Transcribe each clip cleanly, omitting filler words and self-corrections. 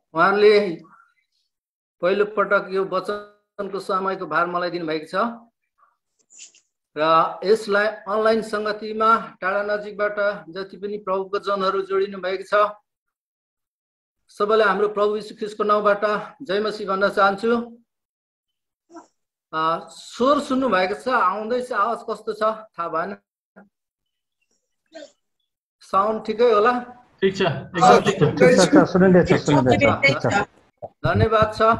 उहाँले पहिलो पटक यो वचनको समयको भार मलाई दिनुभएको छ र यसलाई अनलाइन संगतिमा टाढा नजिकबाट जति पनि प्रभुको जनहरू जोडिनु भएको छ सबैलाई हाम्रो प्रभु यीशु ख्रीष्टको नामबाट जय मसीह भन्न चाहन्छु। स्वर सुन्नु भएको छ, आउँदैछ, आवाज कस्तो छ थाहा भएन। साउन्ड ठिकै होला? ठीक छ, एकदम ठिक छ। धन्यवाद छ।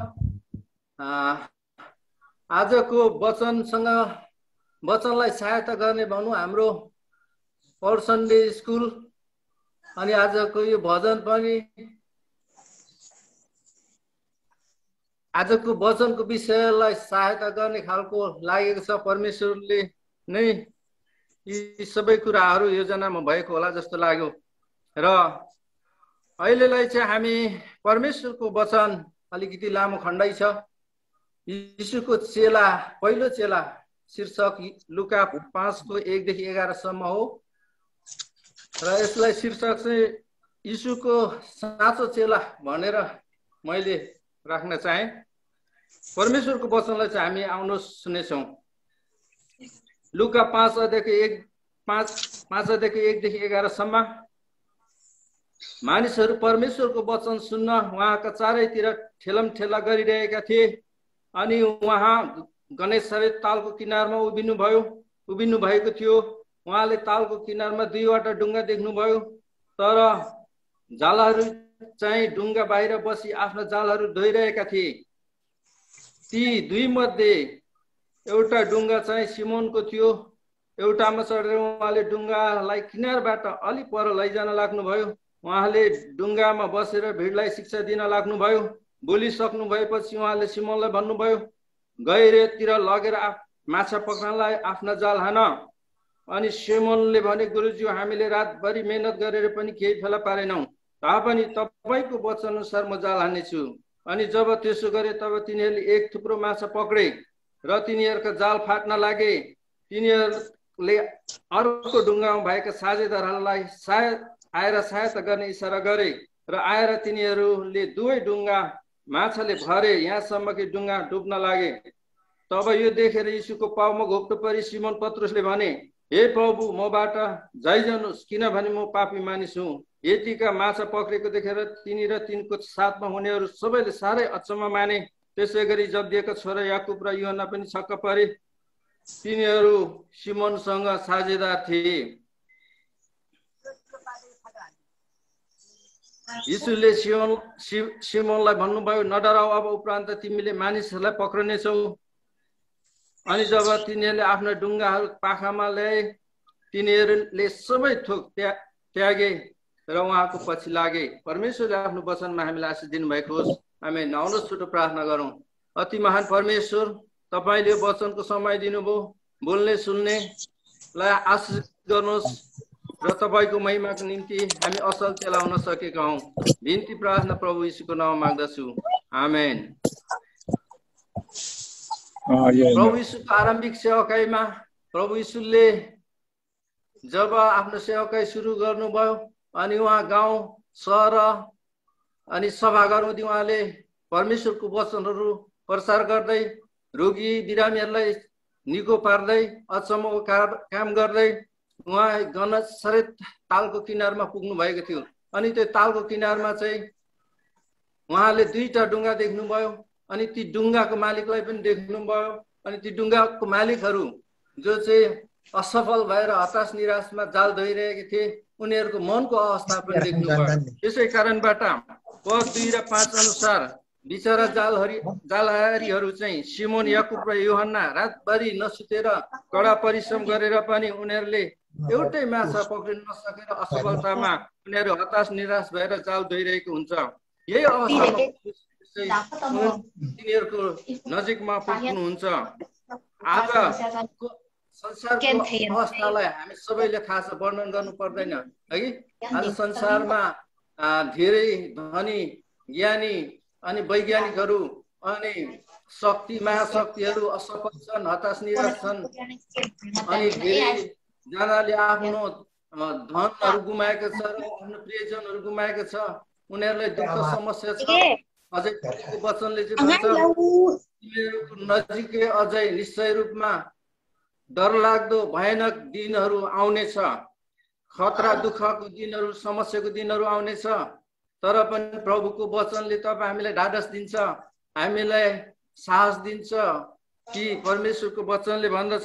आजको वचनलाई सहायता गर्ने भनौँ हाम्रो पौर सन्डे स्कुल अनि आजको यो भजन पनि आजको वचनको विषयलाई सहायता गर्ने खालको लागेको छ। परमेश्वरले नै यी सबै कुराहरू योजनामा भएको होला जस्तो लाग्यो र अहिलेलाई चाहिँ हामी परमेश्वरको वचन अलिकति लामो खण्डै छ। यीशुको चेला, पहिलो चेला शीर्षक लुका 5 को 1 देखि 11 सम्म हो र यसलाई शीर्षक चाहिँ यीशुको साँचो चेला भनेर मैले राख्न चाहे। परमेश्वरको वचनलाई चाहिँ हामी आउनुहोस् सुन्नेछौँ। लुका 5 अध्यायको 1 देखि 11 सम्म। मानिसहरू परमेश्वरको वचन सुन्न उहाँका चारैतिर ठेलमठेला गरिरहेका थिए अनि उहाँ गणेशरे तालको किनारमा उभिनु भएको थियो। उहाँले तालको किनारमा दुईवटा डुङ्गा देख्नुभयो, तर जालहरू चाहिँ डुङ्गा बाहिर बसी आफ्ना जालहरू धोइरहेका थिए। ती दुई मध्ये एउटा डुङ्गा चाहिँ सिमोनको थियो। एउटामा चढेर उहाँले डुङ्गालाई किनारबाट अलि पर लैजान लाग्नुभयो। उहाँले डुङ्गामा बसेर भिडलाई शिक्षा दिन लाग्नुभयो। बोलिसक्नु भएपछि उहाँले सिमोनलाई भन्नुभयो, गहिरोतिर लगेर माछा पक्र्नलाई आफ्ना जाल हान। अनि सिमोनले भने, गुरुजी, हामीले रातभरि मेहनत गरेर पनि केही फेला पारेनौँ, तापनि तपाईँको वचन अनुसार म जाल हान्नेछु। अनि जब त्यसो गरे तब तिनीहरूले एक थुप्रो माछा पक्रे र तिनीहरूका जाल फाट्न लागे। तिनीहरूले अर्को डुङ्गामा भएका साझेदारहरूलाई आएर सहायता गर्ने इसारा गरे र आएर तिनीहरूले दुवै डुङ्गा माछाले भरे यहाँसम्म कि डुङ्गा डुब्न लागे। तब यो देखेर यीशुको पाउमा घोप्टो परी सिमोन पत्रुसले भने, हे प्रभु, मबाट जाइजानुहोस्, किनभने म पापी मानिस हुँ। यतिका माछा पक्रेको देखेर तिनी र तिनको साथमा हुनेहरू सबैले साह्रै अचम्म माने। त्यसै गरी जब्दिएका छोरा याकुब र यूहन्ना पनि छक्क परे। तिनीहरू सिमोनसँग साझेदार थिए। यीशुले सिमोनलाई भन्नुभयो, नडराऊ, अब उपरान्त तिमीले मानिसहरूलाई पक्रनेछौ। अनि जब तिनीहरूले आफ्ना डुङ्गाहरू पाखामा ल्याए, तिनीहरूले सबै थोक त्यागे र उहाँको पछि लागे। परमेश्वरले आफ्नो वचनमा हामीलाई आशीष दिनुभएको होस्। आमेन। आउनुहोस् छोटो प्रार्थना गरौँ। अति महान परमेश्वर, तपाईँले वचनको समय दिनुभयो, बोल्ने सुन्नेलाई आशीष गर्नुहोस् र तपाईँको महिमाको निम्ति हामी असल चेला हुन सकेका हौँ। बिन्ती प्रार्थना प्रभु यीशुको नाममा माग्दछु, आमेन। प्रभु यीशुको आरम्भिक सेवाकाईमा प्रभु यीशुले जब आफ्नो सेवाकाई सुरु गर्नुभयो अनि उहाँ गाउँ सहर अनि सभाघरमध्ये उहाँले परमेश्वरको वचनहरू प्रचार गर्दै रोगी बिरामीहरूलाई निको पार्दै अचम्मको काम गर्दै उहाँ गनसरेत तालको किनारमा पुग्नु भएको थियो। अनि त्यो तालको किनारमा चाहिँ उहाँले दुईटा डुङ्गा देख्नुभयो अनि ती डुङ्गाको मालिकलाई पनि देख्नुभयो। अनि ती डुङ्गाको मालिकहरू जो चाहिँ असफल भएर हताश निराशमा जाल धोइरहेका थिए, उनीहरूको मनको अवस्था पनि देख्नुभयो। त्यसै कारणबाट पद 2 र 5 अनुसार बिचरा जालहारीहरू चाहिँ सिमोन, याकुब र यूहन्ना रातभरि नसुतेर कडा परिश्रम गरेर पनि उनीहरूले एउटै माछा पक्रिन नसकेर असफलतामा उनीहरू हताश निराश भएर जाल धोइरहेको हुन्छ। यही अवस्थामा तिनीहरूको नजिकमा पुग्नुहुन्छ। आज संसारको अवस्थालाई हामी सबैले थाहा छ, वर्णन गर्नु पर्दैन है। आज संसारमा धेरै धनी, ज्ञानी अनि वैज्ञानिकहरू अनि महाशक्तिहरू असफल छन्, हताश निराश छन्। अनि धेरै जनाले आफ्नो धनहरू गुमाएको छ र आफ्नो प्रियजनहरू गुमाएको छ। उनीहरूलाई दुःख समस्या छ। अझै प्रभुको वचनले चाहिँ भन्छ तिमीहरूको नजिकै अझै निश्चय रूपमा डरलाग्दो भयानक दिनहरू आउनेछ, खतरा दुःखको दिनहरू समस्याको दिनहरू आउनेछ। तर पनि प्रभुको वचनले तपाईँ हामीलाई ढाडस दिन्छ, हामीलाई साहस दिन्छ कि परमेश्वरको वचनले भन्दछ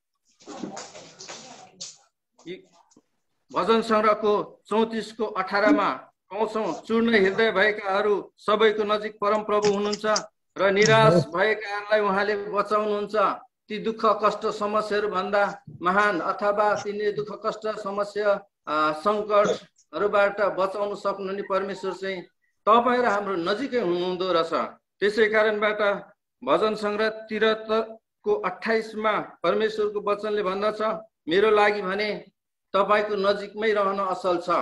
भजन सङ्ग्रहको 34:18 मा पाउँछौँ, चूर्ण हृदय भएकाहरू सबैको नजिक परमप्रभु हुनुहुन्छ र निराश भएकाहरूलाई उहाँले बचाउनुहुन्छ। ती दुःख कष्ट समस्याहरू भन्दा महान अथवा तिनीहरू दुःख कष्ट समस्या सङ्कटहरूबाट बचाउन सक्नुहुने परमेश्वर चाहिँ तपाईँ र हाम्रो नजिकै हुनुहुँदो रहेछ। त्यसै कारणबाट भजन सङ्ग्रह 73:28 मा परमेश्वरको वचनले भन्दछ, मेरो लागि भने तपाईको नजिकमै रहन असल छ।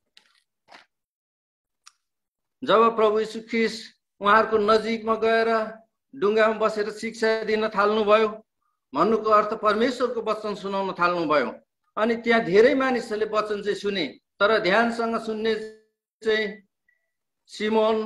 जब प्रभु यीशु ख्रीष्ट उहाँहरूको नजिकमा गएर ढुङ्गामा बसेर शिक्षा दिन थाल्नुभयो, भन्नुको अर्थ परमेश्वरको वचन सुनाउन थाल्नुभयो। अनि त्यहाँ धेरै मानिसहरूले वचन चाहिँ सुने, तर ध्यानसँग सुन्ने चाहिँ सिमोन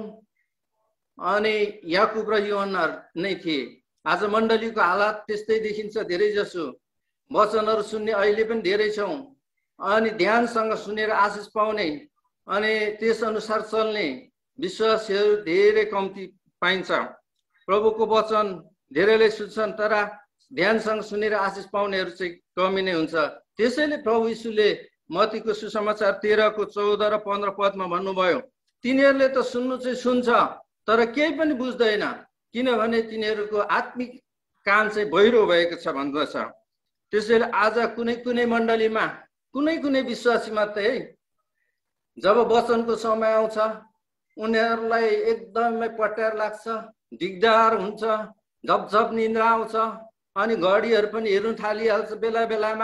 अनि याकुब र योहन्ना नै थिए। आज मण्डलीको हालत त्यस्तै देखिन्छ। धेरै जसो वचनहरू सुन्ने अहिले पनि धेरै छौँ, अनि ध्यानसँग सुनेर आशिष पाउने अनि त्यस अनुसार चल्ने विश्वासीहरू धेरै कम्ती पाइन्छ। प्रभुको वचन धेरैले सुन्छन्, तर ध्यानसँग सुनेर आशिष पाउनेहरू चाहिँ कमी नै हुन्छ। त्यसैले प्रभु यीशुले मत्तीको सुसमाचार 13:14 र 15 पदमा भन्नुभयो, तिनीहरूले त सुन्नु चाहिँ सुन्छ, तर केही पनि बुझ्दैन, किनभने तिनीहरूको आत्मिक कान चाहिँ बहिरो भएको छ भन्दछ। त्यसैले आज कुनै कुनै मण्डलीमा कुनै कुनै विश्वासी मात्रै है, जब वचनको समय आउँछ उनीहरूलाई एकदमै पट्यार लाग्छ, दिगदार हुन्छ, झपझप निन्द्रा आउँछ, अनि घडीहरू पनि हेर्नु थालिहाल्छ बेला बेलामा।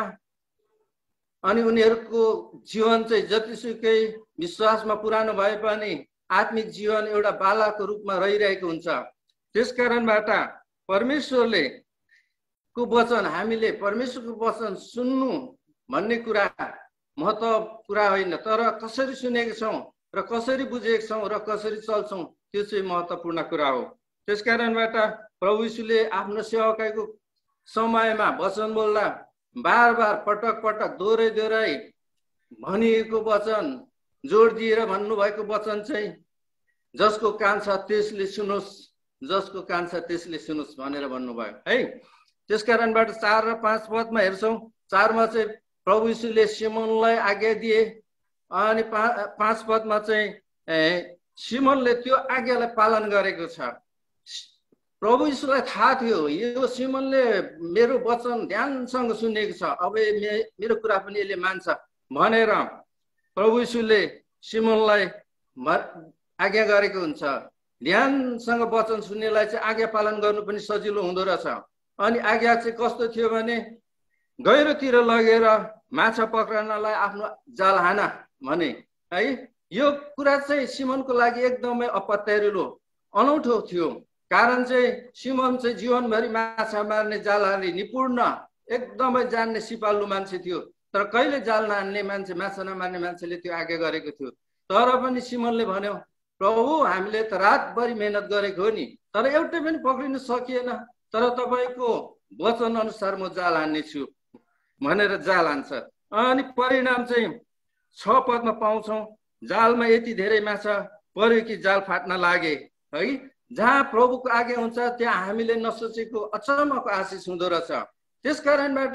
अनि उनीहरूको जीवन चाहिँ जतिसुकै विश्वासमा पुरानो भए पनि आत्मिक जीवन एउटा बालाको रूपमा रहिरहेको हुन्छ। त्यस कारणबाट परमेश्वरले को वचन, हामीले परमेश्वरको वचन सुन्नु भन्ने कुरा महत्त्व कुरा होइन, तर कसरी सुनेको छौँ र कसरी बुझेको छौँ र कसरी चल्छौँ त्यो चाहिँ महत्त्वपूर्ण कुरा हो। त्यस कारणबाट प्रभु यीशुले आफ्नो सेवकाईको समयमा वचन बोल्दा बार बार पटक पटक दोहोऱ्याइ दोहोऱ्याइ भनिएको वचन, जोड दिएर भन्नुभएको वचन चाहिँ जसको कान छ त्यसले सुनोस्, जसको कान छ त्यसले सुनोस् भनेर भन्नुभयो है। त्यस कारणबाट 4 र 5 पदमा हेर्छौँ। 4 मा चाहिँ प्रभु यीशुले सिमोनलाई आज्ञा दिए, अनि 5 पदमा चाहिँ सिमोनले त्यो आज्ञालाई पालन गरेको छ। प्रभु यीशुलाई थाहा थियो यो सिमोनले मेरो वचन ध्यानसँग सुनेको छ, अब मेरो कुरा पनि यसले मान्छ भनेर प्रभु यीशुले सिमोनलाई आज्ञा गरेको हुन्छ। ध्यानसँग वचन सुन्नेलाई चाहिँ आज्ञा पालन गर्नु पनि सजिलो हुँदो रहेछ। अनि आज्ञा चाहिँ कस्तो थियो भने गहिरोतिर लगेर माछा पक्रनलाई आफ्नो जाल हाना भने है। यो कुरा चाहिँ सिमोनको लागि एकदमै अपत्यारिलो अनौठो थियो, कारण चाहिँ सिमोन चाहिँ जीवनभरि माछा मार्ने जाल हान्ने निपुण एकदमै जान्ने सिपालु मान्छे थियो, तर कहिले जाल नहान्ने मान्छे, माछा नमार्ने मान्छेले त्यो आज्ञा गरेको थियो। तर पनि सिमोनले भन्यो, प्रभु हामीले त रातभरि मेहनत गरेको हो नि, तर एउटै पनि पक्रिन सकिएन, तर तपाईँको वचन अनुसार म जाल हान्ने छु भनेर जाल हान्छ। अनि परिणाम चाहिँ 6 पदमा पाउँछौँ, जालमा यति धेरै माछा पर्यो कि जाल फाट्न लागे है। जहाँ प्रभुको आज्ञा हुन्छ त्यहाँ हामीले नसोचेको अचम्मको आशिष हुँदो रहेछ। त्यस कारणबाट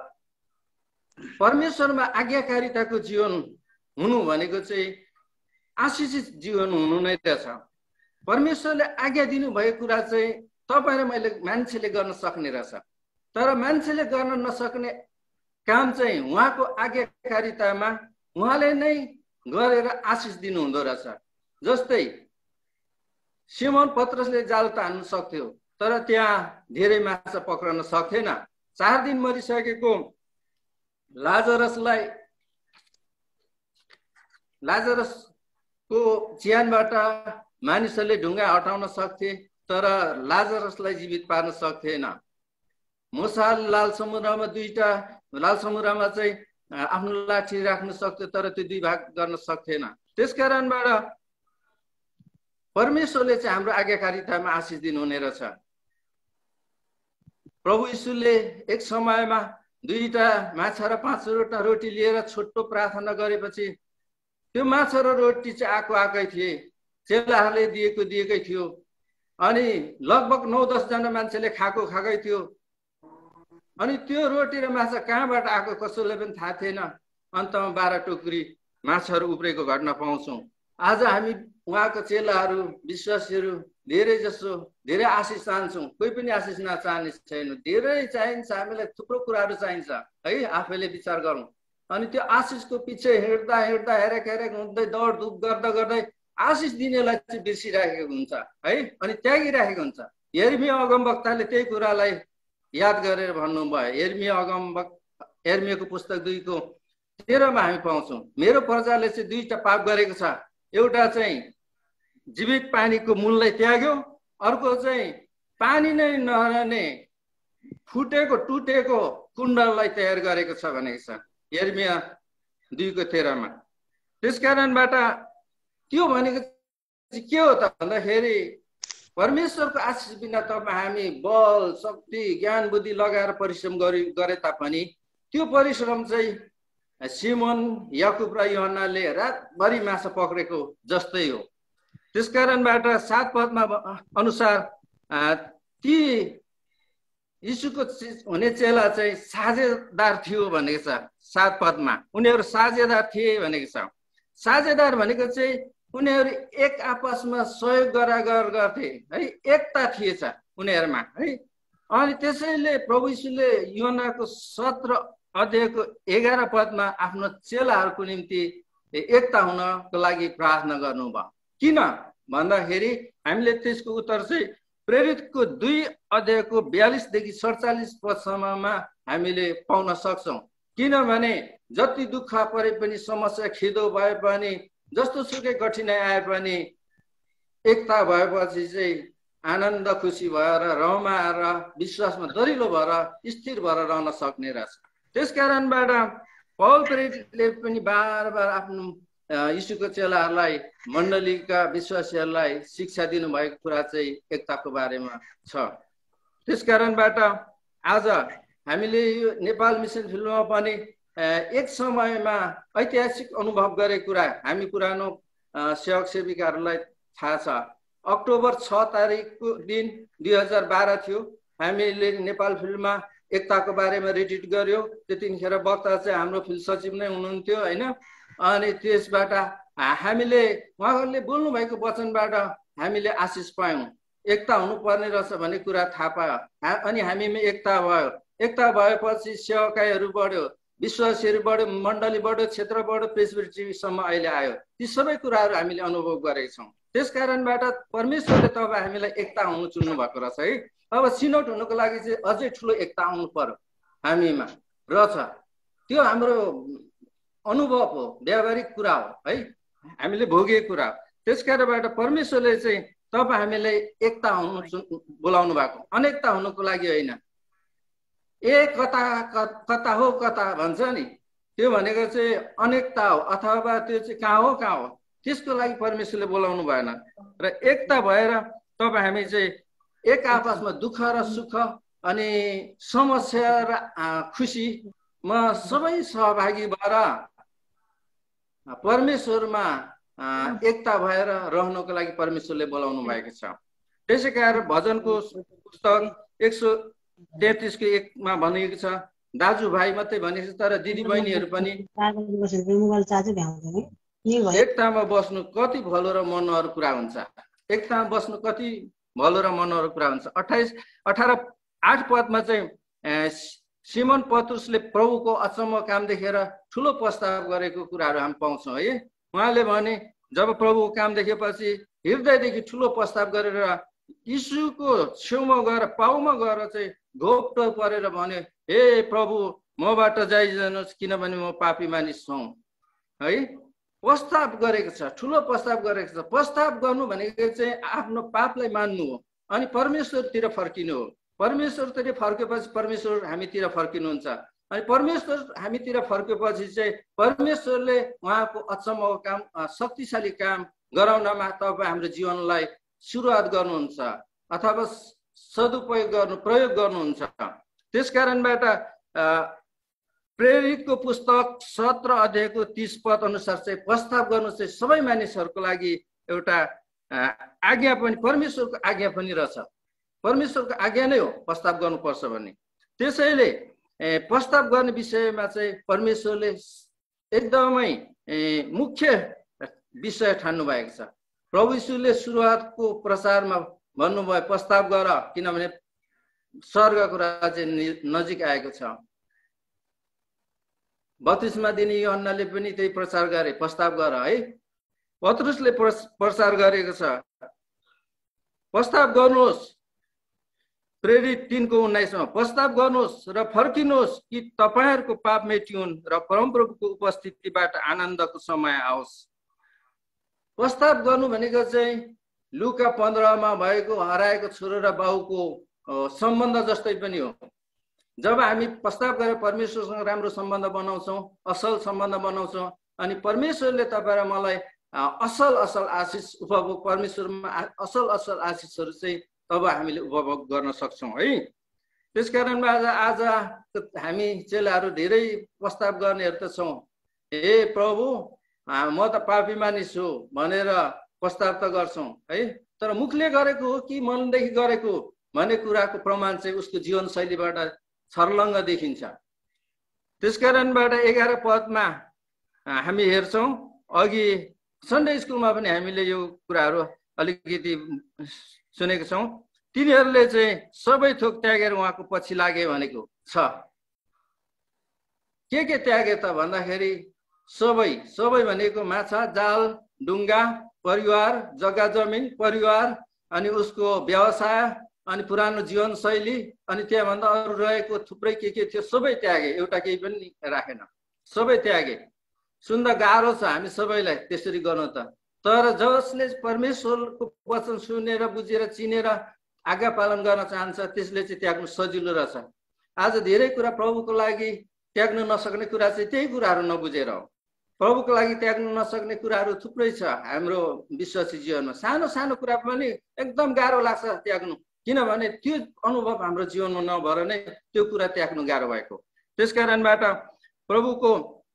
परमेश्वरमा आज्ञाकारिताको जीवन हुनु भनेको चाहिँ आशिषित जीवन हुनु नै रहेछ। परमेश्वरले आज्ञा दिनुभएको कुरा चाहिँ तपाईँ र मैले मान्छेले गर्न सक्ने रहेछ, तर मान्छेले गर्न नसक्ने काम चाहिँ उहाँको आज्ञाकारितामा उहाँले नै गरेर आशिष दिनु हुँदो रहेछ। जस्तै सिमोन पत्रसले जाल त हान्नु सक्थ्यो, तर त्यहाँ धेरै माछा पक्रन सक्थेन। 4 दिन मरिसकेको लाजरसको ज्यानबाट मानिसहरूले ढुङ्गा हटाउन सक्थे, तर लाजरसलाई जीवित पार्न सक्थेन। मुसाले लाल समुद्रमा चाहिँ आफ्नो लाठी राख्न सक्थ्यो, तर त्यो 2 भाग गर्न सक्थेन। त्यस कारणबाट परमेश्वरले चाहिँ हाम्रो आज्ञाकारितामा आशिष दिनुहुने रहेछ। प्रभु यीशुले एक समयमा 2टा माछा र 5वटा रोटी लिएर छोटो प्रार्थना गरेपछि त्यो माछा र रोटी चाहिँ आएकै थिए, चेलाहरूले दिएकै थियो। अनि लगभग 9-10 जना मान्छेले खाएकै थियो। अनि त्यो रोटी र माछा कहाँबाट आएको कसैलाई पनि थाहा थिएन। अन्तमा 12 टोकरी माछाहरू उब्रेको घटना पाउँछौँ। आज हामी उहाँको चेलाहरू, विश्वासीहरू धेरै आशिष चाहन्छौँ। कोही पनि आशिष नचाहने छैन, धेरै चाहिन्छ। हामीलाई थुप्रो कुराहरू चाहिन्छ है, आफैले विचार गरौँ। अनि त्यो आशिषको पछि हिँड्दा हेरेक हुँदै दौडधुप गर्दै आशिष दिनेलाई चाहिँ बिर्सिराखेको हुन्छ है, अनि त्यागिराखेको हुन्छ। यिर्मया अगमवक्ताले त्यही कुरालाई याद गरेर भन्नुभयो। यिर्मयाको पुस्तक 2:13 हामी पाउँछौँ, मेरो प्रजाले चाहिँ 2टा पाप गरेको छ। एउटा चाहिँ जीवित पानीको मूललाई त्याग्यो, अर्को चाहिँ पानी नै नरहने फुटेको टुटेको कुण्डललाई तयार गरेको छ भनेको छ यिर्मया 2:13 त्यसकारणबाट त्यो भनेको चाहिँ के हो त भन्दाखेरि परमेश्वरको आशिष बिना हामी बल शक्ति ज्ञान बुद्धि लगाएर परिश्रम गरे तापनि त्यो परिश्रम चाहिँ सिमोन, याकुब र यूहन्नाले रातभरि माछा पक्रेको जस्तै हो। त्यसकारणबाट 7 पदमा अनुसार ती यीशुको हुने चेला चाहिँ साझेदार थियो भनेको छ। 7 पदमा उनीहरू साझेदार थिए भनेको छ। साझेदार भनेको चाहिँ उनीहरू एक आपसमा सहयोग गर्थे है, एकता थिएछ उनीहरूमा है। अनि त्यसैले प्रभु यीशुले यूहन्नाको 17:11 पदमा आफ्नो चेलाहरूको निम्ति एकता हुनको लागि प्रार्थना गर्नुभयो। किन भन्दाखेरि हामीले त्यसको उत्तर चाहिँ प्रेरितको 2:42 देखि 47 पदसम्ममा हामीले पाउन सक्छौँ। किनभने जति दुःख परे पनि, समस्या खिदो भए पनि, जस्तो सुकै कठिनाइ आए पनि एकता भएपछि चाहिँ आनन्द खुसी भएर रमाएर विश्वासमा दरिलो भएर स्थिर भएर रहन सक्ने रहेछ। त्यसकारणबाट पौल प्रेरितले पनि बार आफ्नो यीशुको चेलाहरूलाई, मण्डलीका विश्वासीहरूलाई शिक्षा दिनुभएको कुरा चाहिँ एकताको बारेमा छ। त्यसकारणबाट आज हामीले यो नेपाल मिसन फिल्डमा पनि एक समयमा ऐतिहासिक अनुभव गरेको कुरा हामी पुरानो सेवक सेविकाहरूलाई थाहा छ। अक्टोबर 6 तारिकको दिन 2012 थियो। हामीले नेपाल फिल्डमा एकताको बारेमा रिट्रिट गर्यो। त्यतिखेर वक्ता चाहिँ हाम्रो फिल्ड सचिव नै हुनुहुन्थ्यो होइन। अनि त्यसबाट हामीले उहाँहरूले बोल्नु भएको वचनबाट हामीले आशिष पायौँ। एकता हुनुपर्ने रहेछ भन्ने कुरा थाहा पायो। अनि हामीमा एकता भयो। एकता भएपछि सेवकाईहरू बढ्यो, विश्वासीहरू बढ्यो, मण्डली बढ्यो, क्षेत्र बढ्यो, प्रेसबिटरीसम्म अहिले आयो। ती सबै कुराहरू हामीले अनुभव गरेका छौँ। त्यसकारणबाट परमेश्वरले तब हामीलाई एकता हुनु चुन्नु भएको रहेछ है। अब सिनोट हुनुको लागि चाहिँ अझै ठुलो एकता आउनु पर्यो हामीमा रहेछ। त्यो हाम्रो अनुभव हो, व्यावहारिक कुरा हो है, हामीले भोगेको कुरा हो। त्यसकारणबाट परमेश्वरले चाहिँ तब हामीलाई एकता हुनु बोलाउनु भएको, अनेकता हुनुको लागि होइन। कता हो भन्छ नि, त्यो भनेको चाहिँ अनेकता हो अथवा त्यो चाहिँ कहाँ हो त्यसको लागि परमेश्वरले बोलाउनु भएन। र एकता भएर तब हामी चाहिँ एक आपसमा दुःख र सुख अनि समस्या र खुसीमा सबै सहभागी भएर परमेश्वरमा एकता भएर रहनुको लागि परमेश्वरले बोलाउनु भएको छ। त्यसै कारण भजनको पुस्तक 133 को 1 मा भनेको छ, दाजुभाइ मात्रै भनेको छ तर दिदी बहिनीहरू पनि एकतामा बस्नु कति भलो र मनोहर कुरा हुन्छ। एकतामा बस्नु कति भलो र मनोहर कुरा हुन्छ। 8 पदमा चाहिँ सिमोन पत्रुसले प्रभुको अचम्म काम देखेर ठुलो प्रस्ताव गरेको कुराहरू हामी पाउँछौँ है। उहाँले भने जब प्रभुको काम देखेपछि हृदयदेखि ठुलो प्रस्ताव गरेर यीशुको छेउमा गएर पाउमा गएर चाहिँ घोप्टो परेर भने, हे प्रभु मबाट जाइजानुहोस् किनभने म पापी मानिस हुँ है। प्रस्ताव गरेको छ, ठुलो प्रस्ताव गरेको छ। प्रस्ताव गर्नु भनेको चाहिँ आफ्नो पापलाई मान्नु हो अनि परमेश्वरतिर फर्किनु हो। परमेश्वरतिर फर्केपछि परमेश्वर हामीतिर फर्किनुहुन्छ अनि परमेश्वर हामीतिर फर्केपछि चाहिँ परमेश्वरले उहाँको अचम्मको काम, शक्तिशाली काम गराउनमा तपाईँ हाम्रो जीवनलाई सुरुवात गर्नुहुन्छ अथवा प्रयोग गर्नुहुन्छ। त्यसकारणबाट प्रेरितको पुस्तक 17 अध्यायको 30 पद अनुसार चाहिँ प्रस्ताव गर्नु चाहिँ सबै मानिसहरूको लागि एउटा आज्ञा पनि, परमेश्वरको आज्ञा पनि रहेछ। परमेश्वरको आज्ञा नै हो प्रस्ताव गर्नुपर्छ भन्ने। त्यसैले प्रस्ताव गर्ने विषयमा चाहिँ परमेश्वरले एकदमै मुख्य विषय ठान्नु भएको छ। प्रभु यीशुले सुरुवातको प्रचारमा भन्नुभयो प्रस्ताव गर, किनभने स्वर्गको राज्य नजिक आएको छ। बत्तिसमा दिने यूहन्नाले पनि त्यही प्रचार गरे, प्रस्ताव गर है। पत्रुसले प्रचार गरेको छ, प्रस्ताव गर्नुहोस्। प्रेरित 3:19 प्रस्ताव गर्नुहोस् र फर्किनुहोस् कि तपाईहरूको पाप मेटिउन् र परमप्रभुको उपस्थितिबाट आनन्दको समय आओस्। प्रस्ताव गर्नु भनेको चाहिँ लुका 15 भएको हराएको छोरो र बाउको सम्बन्ध जस्तै पनि हो। जब हामी प्रस्ताव गरेर परमेश्वरसँग राम्रो सम्बन्ध बनाउँछौँ, असल सम्बन्ध बनाउँछौँ, अनि परमेश्वरले तपाईँ र मलाई असल आशिष उपभोग, परमेश्वरमा असल आशिषहरू चाहिँ तब हामीले उपभोग गर्न सक्छौँ है। त्यसकारणबाट आज हामी चेलाहरू धेरै प्रस्ताव गर्नेहरू त छौँ। हे प्रभु, म त पापी मानिस हो भनेर प्रस्ताव त गर्छौँ है, तर मुखले गरेको हो कि मनदेखि गरेको भन्ने कुराको प्रमाण चाहिँ उसको जीवनशैलीबाट छर्लङ्ग देखिन्छ। त्यसकारणबाट 11 पदमा हामी हेर्छौँ, अघि सन्डे स्कुलमा पनि हामीले यो कुराहरू अलिकति सुनेको छौँ। तिनीहरूले चाहिँ सबै थोक त्यागेर उहाँको पछि लागे भनेको छ। के त्यागे त भन्दाखेरि सबै भनेको माछा जाल, डुङ्गा, परिवार, जग्गा जमिन, परिवार, अनि उसको व्यवसाय, अनि पुरानो जीवनशैली, अनि त्यहाँभन्दा अरू रहेको थुप्रै के थियो सबै त्यागे, एउटा केही पनि राखेन, सबै त्यागे। सुन्दा गाह्रो छ हामी सबैलाई त्यसरी गर्नु त, तर जसले परमेश्वरको वचन सुनेर बुझेर चिनेर आज्ञा पालन गर्न चाहन्छ त्यसले चाहिँ त्याग्नु सजिलो रहेछ। आज धेरै कुरा प्रभुको लागि त्याग्नु नसक्ने कुरा चाहिँ त्यही कुराहरू नबुझेर हो। प्रभुको लागि त्याग्नु नसक्ने कुराहरू थुप्रै छ हाम्रो विश्वासी जीवनमा। सानो सानो कुरा पनि एकदम गाह्रो लाग्छ त्याग्नु, किनभने त्यो अनुभव हाम्रो जीवनमा नभएर नै त्यो कुरा त्याग्नु गाह्रो भएको। त्यसकारणबाट प्रभुको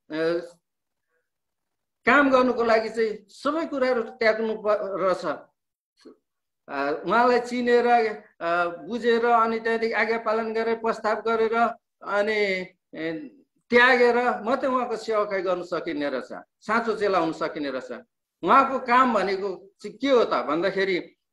काम गर्नुको लागि चाहिँ सबै कुराहरू त्याग्नु रहेछ। उहाँलाई चिनेर बुझेर अनि त्यहाँदेखि आज्ञा पालन गरेर प्रस्ताव गरेर अनि त्यागेर मात्रै उहाँको सेवाकाई गर्नु सकिने रहेछ, साँचो चेला हुन सकिने रहेछ। उहाँको काम भनेको चाहिँ के हो त भन्दाखेरि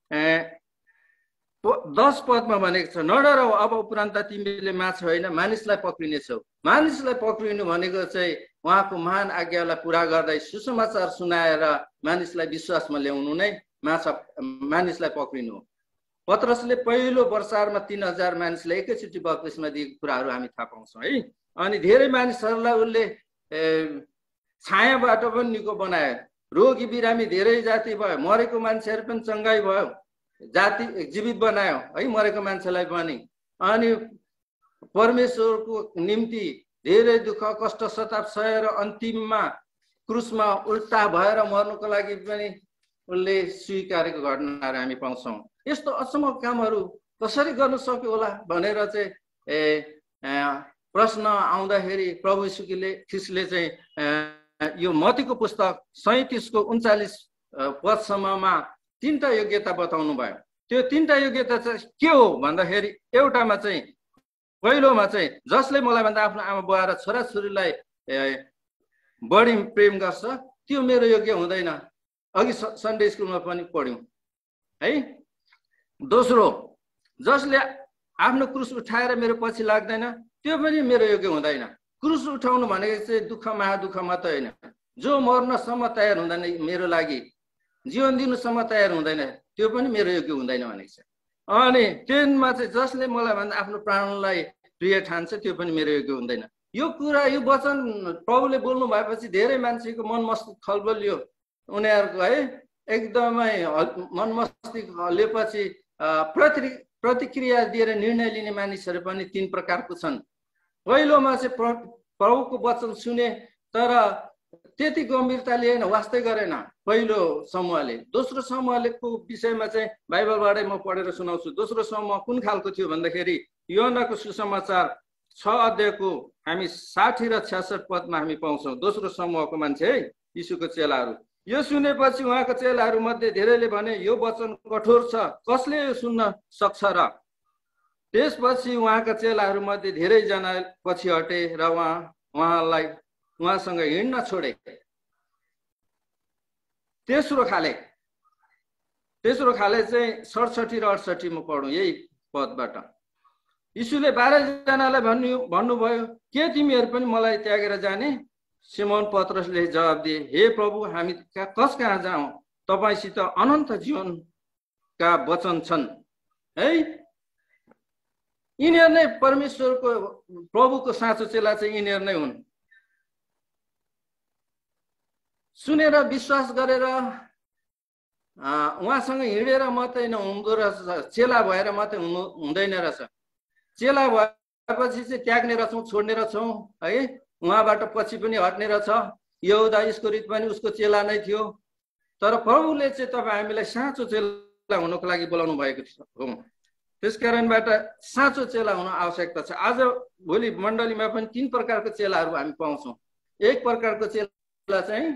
10 पदमा भनेको छ, नडराऊ, अब उपरान्त तिमीले माछा होइन मानिसलाई पक्रिनेछौ। मानिसलाई पक्रिनु भनेको चाहिँ उहाँको महान आज्ञालाई पुरा गर्दै सुसमाचार सुनाएर मानिसलाई विश्वासमा ल्याउनु नै मानिसलाई पक्रिनु हो। पत्रसले पहिलो वर्षारमा 3000 मानिसलाई एकैचोटि बप्तिस्मा दिएको कुराहरू हामी थाहा पाउँछौँ है। अनि धेरै मानिसहरूलाई उसले छायाबाट पनि निको बनायो, रोगी बिरामी धेरै जाति भयो, मरेको मान्छेहरू पनि चङ्गाई भयो, जाति जीवित बनायो है मरेको मान्छेलाई पनि। अनि परमेश्वरको निम्ति धेरै दुःख कष्ट सताप सहेर अन्तिममा क्रुसमा उल्टा भएर मर्नुको लागि पनि उसले स्वीकारेको घटनाहरू हामी पाउँछौँ। यस्तो अचम्मको कामहरू कसरी गर्न सक्यो होला भनेर चाहिँ प्रश्न आउँदाखेरि प्रभु ख्रिस्टले चाहिँ यो मत्तीको पुस्तक 37:39 पदसम्ममा 3टा योग्यता बताउनु भयो। त्यो 3टा योग्यता चाहिँ के हो भन्दाखेरि एउटामा चाहिँ पहिलोमा चाहिँ जसले मलाई भन्दा आफ्नो आमा बुवा र छोराछोरीलाई बढी प्रेम गर्छ त्यो मेरो योग्य हुँदैन। अघि सन्डे स्कुलमा पनि पढ्यौँ है। दोस्रो, जसले आफ्नो क्रुस उठाएर मेरो पछि लाग्दैन त्यो पनि मेरो योग्य हुँदैन। क्रुस उठाउनु भनेको चाहिँ दुःख महादुःख मात्रै होइन, जो मर्नसम्म तयार हुँदैन मेरो लागि, जीवन दिनुसम्म तयार हुँदैन त्यो पनि मेरो योग्य हुँदैन भनेको छ। अनि 10मा चाहिँ जसले मलाई भन्दा आफ्नो प्राणलाई प्रिय ठान्छ त्यो पनि मेरो योग्य हुँदैन। यो कुरा यो वचन प्रभुले बोल्नु भएपछि धेरै मान्छेको मन मस्तिष्क खलबलियो, उनीहरूको है एकदमै मन मस्तिष्क हल्लिएपछि प्रतिक्रिया दिएर निर्णय लिने मानिसहरू पनि 3 प्रकारको छन्। पहिलोमा चाहिँ प्रभुको वचन सुने तर त्यति गम्भीरता लिएन, वास्तै गरेन पहिलो समूहले। दोस्रो समूहको विषयमा चाहिँ बाइबलबाटै म पढेर सुनाउँछु। दोस्रो समूह कुन खालको थियो भन्दाखेरि योहन्नाको सुसमाचार 6 अध्यायको हामी 60 र 66 पदमा हामी पाउँछौँ। दोस्रो समूहको मान्छे है, यीशुको चेलाहरू। यो सुनेपछि उहाँको चेलाहरू मध्ये धेरैले भने यो वचन कठोर छ, कसले यो सुन्न सक्छ र? त्यसपछि उहाँका चेलाहरू मध्ये धेरैजना पछि हटे र उहाँसँग हिँड्न छोडे। तेस्रो खाले चाहिँ 67 र 68 म पढौँ यही पदबाट। यीशुले 12 जनालाई भन्नुभयो, के तिमीहरू पनि मलाई त्यागेर जाने? सिमोन पत्रसले जवाब दिए, हे प्रभु, हामी कस कहाँ जाउँ? तपाईसित अनन्त जीवनका वचन छन् है। यिनीहरू नै परमेश्वरको प्रभुको साँचो चेला चाहिँ यिनीहरू नै हुन्। सुनेर विश्वास गरेर उहाँसँग हिँडेर मात्रै नहुँदो रहेछ, चेला भएर मात्रै हुँदैन रहेछ। चेला भएपछि चाहिँ त्याग्ने रहेछौँ, छोड्ने रहेछौँ है। उहाँबाट पछि पनि हट्ने रहेछ। यहुदा इस्करियोत पनि उसको चेला नै थियो। तर प्रभुले चाहिँ तपाईँ हामीलाई साँचो चेला हुनको लागि बोलाउनु भएको हो। त्यस कारणबाट साँचो चेला हुन आवश्यकता छ। आज भोलि मण्डलीमा पनि 3 प्रकारको चेलाहरू हामी पाउँछौँ। एक प्रकारको चेला चाहिँ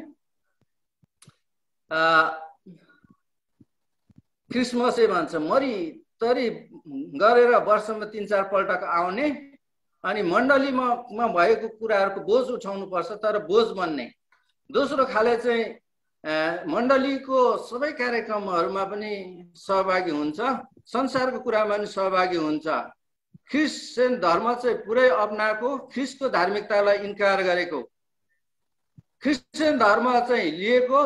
क्रिसमसै भन्छ, मरितरी गरेर वर्षमा 3-4 पल्टको आउने अनि मण्डलीमा भएको कुराहरूको बोझ उठाउनु पर्छ तर बोझ बन्ने। दोस्रो खाले चाहिँ मण्डलीको सबै कार्यक्रमहरूमा पनि सहभागी हुन्छ, संसारको कुरामा पनि सहभागी हुन्छ। क्रिस्चियन धर्म चाहिँ पुरै अपनाएको, ख्रिस्टको धार्मिकतालाई इन्कार गरेको, क्रिस्चियन धर्म चाहिँ लिएको,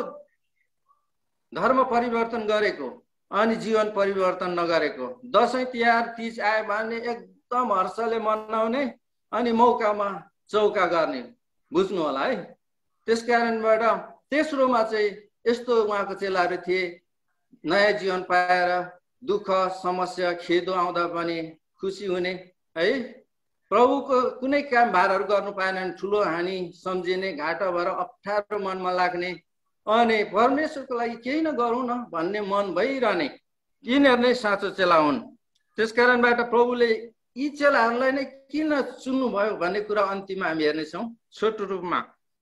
धर्म परिवर्तन गरेको अनि जीवन परिवर्तन नगरेको। दसैँ तिहार तीज आयो भने एकदम हर्षले मनाउने अनि मौकामा चौका गर्ने, बुझ्नु होला है। त्यस कारणबाट तेस्रोमा चाहिँ यस्तो उहाँको चेलाहरू थिए, नयाँ जीवन पाएर दुःख समस्या खेदो आउँदा पनि खुसी हुने है। प्रभुको कुनै काम भारहरू गर्नु पाएन भने ठुलो हानि सम्झिने, घाटा भएर अप्ठ्यारो मनमा लाग्ने अनि परमेश्वरको लागि केही न गरौँ न भन्ने मन भइरहने, यिनीहरू नै साँचो चेला हुन्। त्यस कारणबाट प्रभुले यी चेलाहरूलाई नै किन चुन्नुभयो भन्ने कुरा अन्तिममा हामी हेर्नेछौँ। छोटो रूपमा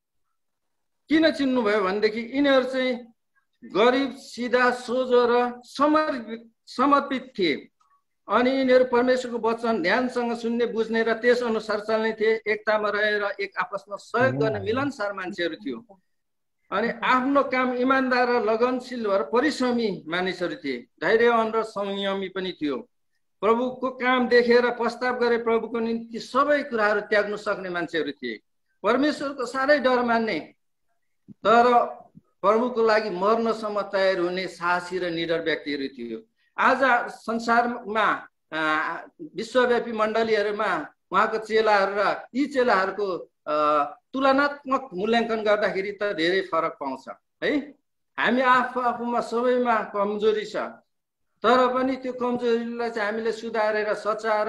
किन चुन्नुभयो भनेदेखि यिनीहरू चाहिँ गरिब, सिधा, सोझो र समर्पित थिए अनि यिनीहरू परमेश्वरको वचन ध्यानसँग सुन्ने, बुझ्ने र त्यस अनुसार चल्ने थिए। एकतामा रहेर एक आपसमा सहयोग गर्ने मिलनसार मान्छेहरू थियो अनि आफ्नो काम इमान्दार र लगनशील भएर परिश्रमी मानिसहरू थिए। धैर्यवान र संयमी पनि थियो। प्रभुको काम देखेर प्रस्ताव गरे प्रभुको निम्ति सबै कुराहरू त्याग्न सक्ने मान्छेहरू थिए। परमेश्वरको साह्रै डर मान्ने तर प्रभुको लागि मर्नसम्म तयार हुने साहसी र निडर व्यक्तिहरू थियो। आज संसारमा विश्वव्यापी मण्डलीहरूमा उहाँको चेलाहरू र यी चेलाहरूको तुलनात्मक मूल्याङ्कन गर्दाखेरि त धेरै फरक पाउँछ है। हामी आफूमा सबैमा कमजोरी छ, तर पनि त्यो कमजोरीलाई चाहिँ हामीले सुधारेर सचाएर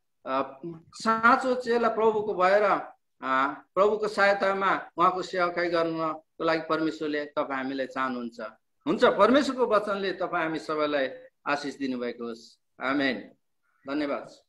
साँचो चेला प्रभुको भएर प्रभुको सहायतामा उहाँको सेवाकाई गर्नको लागि परमेश्वरले तपाईँ हामीलाई चाहनुहुन्छ। हुन्छ, परमेश्वरको वचनले तपाईँ हामी सबैलाई आशिष दिनुभएको होस्। आमेन। धन्यवाद।